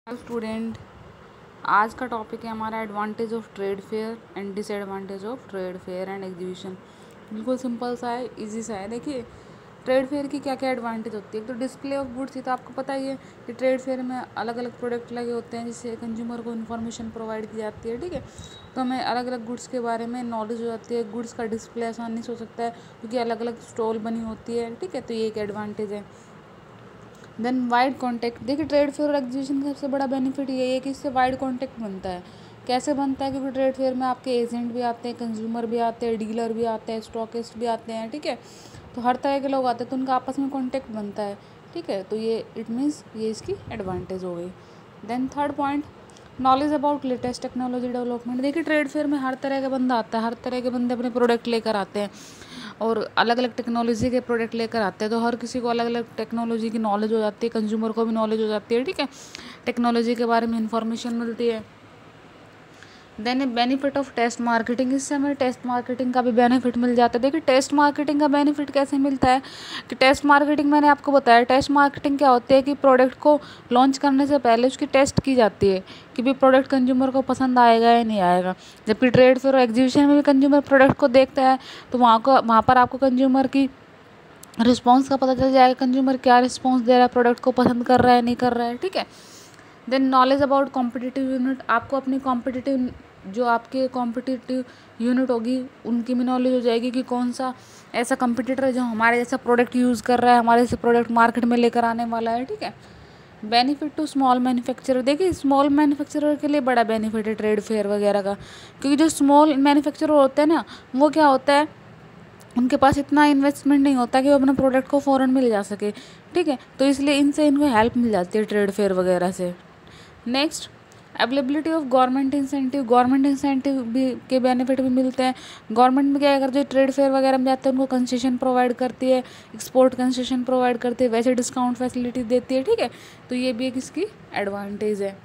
Hello student. आज का topic है हमारा advantage of trade fair and disadvantage of trade fair and exhibition. बिल्कुल सिंपल सा है, इजी सा है। देखिए, ट्रेड फेयर की क्या क्या एडवांटेज होती है। एक तो डिस्प्ले ऑफ गुड्स, ये तो आपको पता ही है कि ट्रेड फेयर में अलग अलग प्रोडक्ट लगे होते हैं जिससे कंज्यूमर को इन्फॉर्मेशन प्रोवाइड की जाती है। ठीक है, तो हमें अलग अलग गुड्स के बारे में नॉलेज हो जाती है। गुड्स का डिस्प्ले आसानी से हो सकता है क्योंकि अलग अलग स्टॉल बनी होती है। ठीक है, तो ये एक एडवांटेज है। Then wide contact. देखिए, ट्रेड फेयर और एग्जीबिशन का सबसे बड़ा बेनिफिट ये है कि इससे वाइड कॉन्टैक्ट बनता है। कैसे बनता है? क्योंकि ट्रेड फेयर में आपके एजेंट भी आते हैं, कंज्यूमर भी आते हैं, डीलर भी आते हैं, स्टॉकिस्ट भी आते हैं। ठीक है, तो हर तरह के लोग आते हैं, तो उनका आपस में कॉन्टैक्ट बनता है। ठीक है, तो ये इट मीन्स ये इसकी एडवांटेज हो गई। Then third point, knowledge about latest technology development. देखिए, ट्रेड फेयर में हर तरह का बंदा आता है, हर तरह के बंदे अपने प्रोडक्ट लेकर आते हैं और अलग अलग टेक्नोलॉजी के प्रोडक्ट लेकर आते हैं, तो हर किसी को अलग अलग टेक्नोलॉजी की नॉलेज हो जाती है, कंज्यूमर को भी नॉलेज हो जाती है। ठीक है, टेक्नोलॉजी के बारे में इंफॉर्मेशन मिलती है। Then benefit of test marketing, इससे हमें टेस्ट मार्केटिंग का भी बेनिफिट मिल जाता है। देखिए, टेस्ट मार्केटिंग का बेनिफिट कैसे मिलता है कि टेस्ट मार्केटिंग मैंने आपको बताया, टेस्ट मार्केटिंग क्या होती है कि प्रोडक्ट को लॉन्च करने से पहले उसकी टेस्ट की जाती है कि भी प्रोडक्ट कंज्यूमर को पसंद आएगा या नहीं आएगा। जबकि ट्रेड फेयर और एग्जीबिशन में भी कंज्यूमर प्रोडक्ट को देखता है, तो वहाँ पर आपको कंज्यूमर की रिस्पॉन्स का पता चल जाएगा, कंज्यूमर क्या रिस्पॉन्स दे रहा है, प्रोडक्ट को पसंद कर रहा है नहीं कर रहा है। ठीक है, then knowledge about competitive unit. आपको अपनी कॉम्पिटिटिव जो आपके कॉम्पिटिटिव यूनिट होगी उनकी भी नॉलेज हो जाएगी कि कौन सा ऐसा कंपटीटर है जो हमारे जैसा प्रोडक्ट यूज़ कर रहा है, हमारे जैसे प्रोडक्ट मार्केट में लेकर आने वाला है। ठीक है, बेनिफिट टू स्मॉल मैन्युफैक्चरर। देखिए, स्मॉल मैन्युफैक्चरर के लिए बड़ा बेनिफिट है ट्रेड फेयर वगैरह का, क्योंकि जो स्मॉल मैन्युफैक्चरर होते हैं ना, वो क्या होता है, उनके पास इतना इन्वेस्टमेंट नहीं होता कि वो अपने प्रोडक्ट को फ़ौरन मिल जा सके। ठीक है, तो इसलिए इनसे इनको हेल्प मिल जाती है ट्रेड फेयर वगैरह से। Next, availability of government incentive. Government incentive भी के बेनिफिट भी मिलते हैं। गवर्नमेंट में क्या अगर जो ट्रेड फेयर वगैरह में जाते हैं उनको कंसेशन प्रोवाइड करती है, एक्सपोर्ट कंसेशन प्रोवाइड करती है, वैसे डिस्काउंट फैसिलिटी देती है। ठीक है, तो ये भी एक इसकी एडवांटेज है।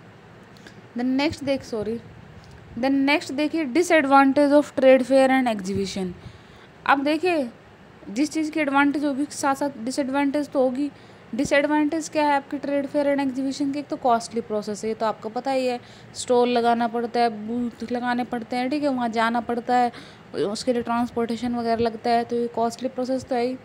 देन नेक्स्ट देखिए, disadvantage of trade fair and exhibition. अब देखिए, जिस चीज़ की एडवांटेज होगी साथ साथ डिसएडवांटेज तो होगी। डिसएडवांटेज क्या है आपकी ट्रेड फेयर एंड एग्जीबिशन की? एक तो कॉस्टली प्रोसेस है, ये तो आपको पता ही है। स्टॉल लगाना पड़ता है, बूथ लगाने पड़ते हैं। ठीक है, वहाँ जाना पड़ता है, उसके लिए ट्रांसपोर्टेशन वगैरह लगता है, तो ये कॉस्टली प्रोसेस तो है ही।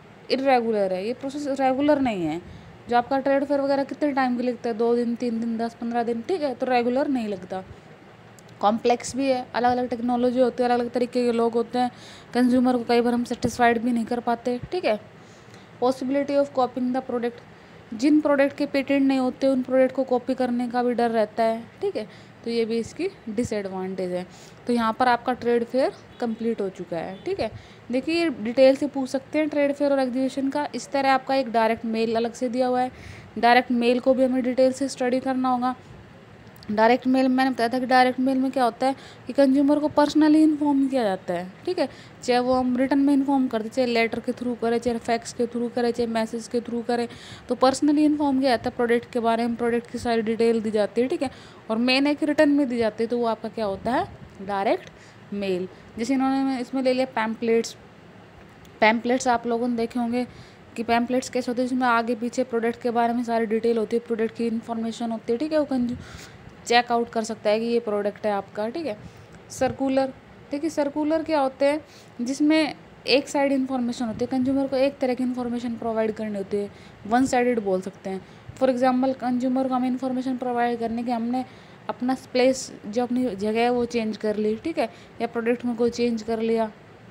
इरेगुलर है, ये प्रोसेस रेगुलर नहीं है। जो आपका ट्रेड फेयर वगैरह कितने टाइम के लिए लगता है? 2 दिन, 3 दिन, 10-15 दिन। ठीक है, तो रेगुलर नहीं लगता। कॉम्प्लेक्स भी है, अलग अलग टेक्नोलॉजी होती है, अलग अलग तरीके के लोग होते हैं, कंज्यूमर को कई बार हम सेटिस्फाइड भी नहीं कर पाते। ठीक है, possibility of copying the product. जिन प्रोडक्ट के पेटेंट नहीं होते उन प्रोडक्ट को कॉपी करने का भी डर रहता है। ठीक है, तो ये भी इसकी डिसएडवांटेज है। तो यहाँ पर आपका ट्रेड फेयर कंप्लीट हो चुका है। ठीक है, देखिए, डिटेल से पूछ सकते हैं ट्रेड फेयर और एग्जीबिशन का। इस तरह आपका एक डायरेक्ट मेल अलग से दिया हुआ है, डायरेक्ट मेल को भी हमें डिटेल से स्टडी करना होगा। डायरेक्ट मेल मैंने बताया था कि डायरेक्ट मेल में क्या होता है कि कंज्यूमर को पर्सनली इन्फॉर्म किया जाता है। ठीक है, चाहे वो हम रिटर्न में इन्फॉर्म करते, चाहे लेटर के थ्रू करें, चाहे फैक्स के थ्रू करें, चाहे मैसेज के थ्रू करें, तो पर्सनली इन्फॉर्म किया जाता है प्रोडक्ट के बारे में, प्रोडक्ट की सारी डिटेल दी जाती है। ठीक है, और मेन एक रिटर्न में दी जाती है, तो वो आपका क्या होता है? Direct mail. जैसे इन्होंने इसमें ले लिया पैम्पलेट्स। पैम्पलेट्स आप लोगों ने देखे होंगे कि पैम्पलेट्स कैसे होते हैं, जिसमें आगे पीछे प्रोडक्ट के बारे में सारी डिटेल होती है, प्रोडक्ट की इन्फॉर्मेशन होती है। ठीक है, वो चेक आउट कर सकता है कि ये प्रोडक्ट है आपका। ठीक है, सर्कुलर। देखिए, सर्कुलर क्या होते हैं, जिसमें एक साइड इन्फॉर्मेशन होती है, कंज्यूमर को एक तरह की इन्फॉर्मेशन प्रोवाइड करनी होती है, वन साइडेड बोल सकते हैं। फॉर एग्जांपल, कंज्यूमर को हमें इन्फॉर्मेशन प्रोवाइड करने के हमने अपना प्लेस जो अपनी जगह है वो चेंज कर ली। ठीक है, या प्रोडक्ट में कोई चेंज कर लिया।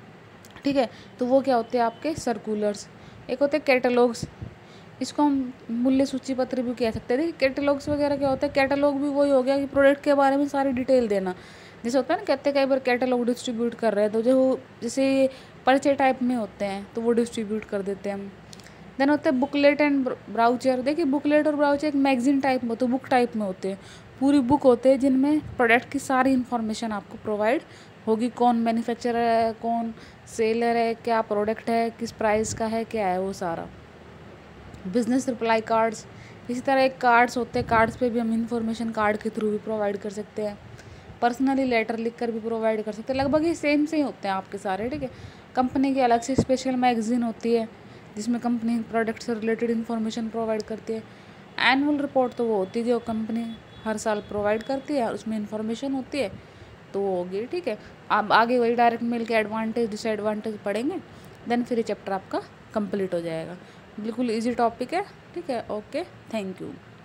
ठीक है, तो वो क्या होते हैं आपके सर्कुलर्स। एक होते हैं कैटलॉग्स, इसको हम मूल्य सूची पत्र भी कह सकते हैं। देखिए, कैटलॉग्स वगैरह क्या होता है? कैटलॉग भी वही हो गया कि प्रोडक्ट के बारे में सारी डिटेल देना। जैसे होता है ना, कहते हैं कई बार कैटलॉग डिस्ट्रीब्यूट कर रहे हैं, तो जो जैसे पर्चे टाइप में होते हैं तो वो डिस्ट्रीब्यूट कर देते हैं हम। देन होता है बुकलेट एंड ब्राउचर। देखिए, बुकलेट और ब्राउचर एक मैगजीन टाइप में होते हैं, बुक टाइप में होते हैं, पूरी बुक होते हैं जिनमें प्रोडक्ट की सारी इन्फॉर्मेशन आपको प्रोवाइड होगी। कौन मैन्युफैक्चरर है, कौन सेलर है, क्या प्रोडक्ट है, किस प्राइस का है, क्या है वो सारा। बिजनेस रिप्लाई कार्ड्स, इसी तरह एक कार्ड्स होते हैं, कार्ड्स पे भी हम इंफॉर्मेशन कार्ड के थ्रू भी प्रोवाइड कर सकते हैं। पर्सनली लेटर लिख कर भी प्रोवाइड कर सकते हैं। लगभग ये सेम से ही होते हैं आपके सारे। ठीक है, कंपनी की अलग से स्पेशल मैगजीन होती है जिसमें कंपनी प्रोडक्ट से रिलेटेड इन्फॉर्मेशन प्रोवाइड करती है। एनुअल रिपोर्ट तो वो होती है जो कंपनी हर साल प्रोवाइड करती है, उसमें इन्फॉर्मेशन होती है, तो वो होगी। ठीक है, आप आगे वही डायरेक्ट मेल के एडवांटेज डिसएडवांटेज पढ़ेंगे, देन फिर ये चैप्टर आपका कंप्लीट हो जाएगा। बिल्कुल इजी टॉपिक है। ठीक है, ओके, थैंक यू।